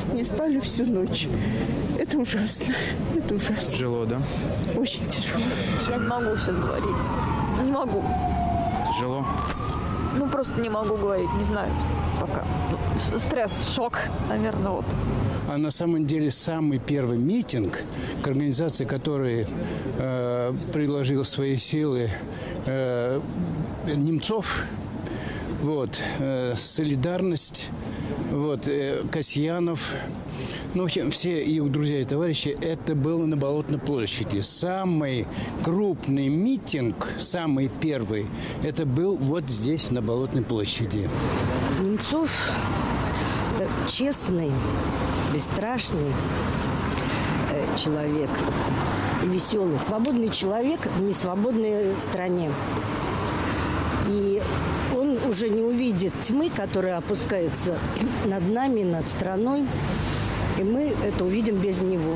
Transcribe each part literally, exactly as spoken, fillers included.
Не спали всю ночь. Это ужасно. Это ужасно. Тяжело, да? Очень тяжело. Я не могу сейчас говорить. Не могу. Тяжело? Ну, просто не могу говорить, не знаю пока. Стресс, шок, наверное, вот. А на самом деле самый первый митинг, к организации которой э, приложил свои силы э, Немцов, вот, э, «Солидарность», вот, э, Касьянов, ну, в общем, все их друзья и товарищи, это было на Болотной площади. Самый крупный митинг, самый первый, это был вот здесь, на Болотной площади. Немцов – это честный, бесстрашный э, человек и веселый, свободный человек в несвободной стране. И он уже не увидит тьмы, которая опускается над нами, над страной. И мы это увидим без него.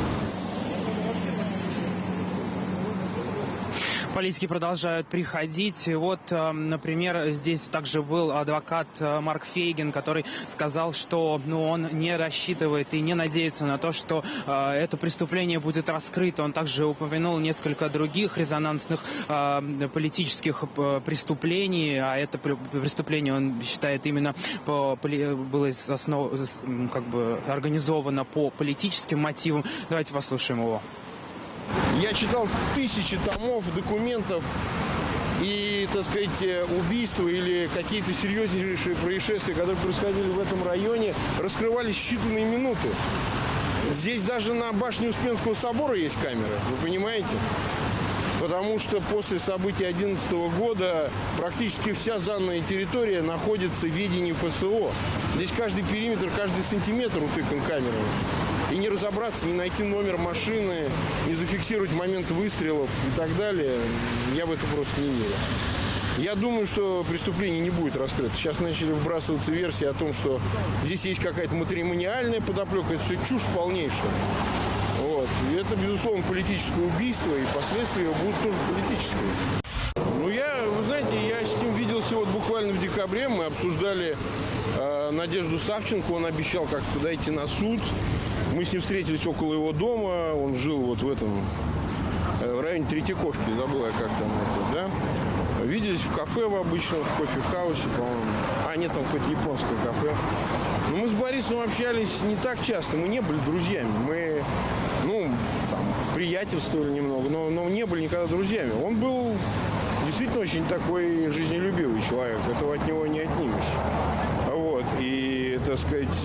Политики продолжают приходить. И вот, например, здесь также был адвокат Марк Фейгин, который сказал, что ну, он не рассчитывает и не надеется на то, что э, это преступление будет раскрыто. Он также упомянул несколько других резонансных э, политических преступлений, а это преступление, он считает, именно по, было основ, как бы организовано по политическим мотивам. Давайте послушаем его. Я читал тысячи томов, документов, и, так сказать, убийства или какие-то серьезнейшие происшествия, которые происходили в этом районе, раскрывались в считанные минуты. Здесь даже на башне Успенского собора есть камеры, вы понимаете? Потому что после событий две тысячи одиннадцатого года практически вся занная территория находится в ведении эф эс о. Здесь каждый периметр, каждый сантиметр утыкан камерами. И не разобраться, не найти номер машины, не зафиксировать момент выстрелов и так далее, я в это просто не верю. Я думаю, что преступление не будет раскрыто. Сейчас начали вбрасываться версии о том, что здесь есть какая-то матримониальная подоплека. Это все чушь полнейшая. Вот. И это, безусловно, политическое убийство, и последствия будут тоже политические. Ну, я, вы знаете, я с ним виделся вот буквально в декабре. Мы обсуждали э, Надежду Савченко. Он обещал как-то подойти на суд. Мы с ним встретились около его дома. Он жил вот в этом, э, в районе Третьяковки. Забыл я, как там это, да? Виделись в кафе в обычном, в кофе-хаусе, по-моему. А, нет, там какое-то японское кафе. Но мы с Борисом общались не так часто. Мы не были друзьями. Мы, ну, там, приятельствовали немного, но, но не были никогда друзьями. Он был действительно очень такой жизнелюбивый человек. Этого от него не отнимешь. Вот. И, так сказать,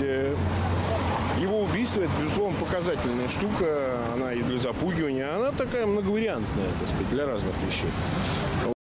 его убийство – это, безусловно, показательная штука. Она и для запугивания. Она такая многовариантная, так сказать, для разных вещей.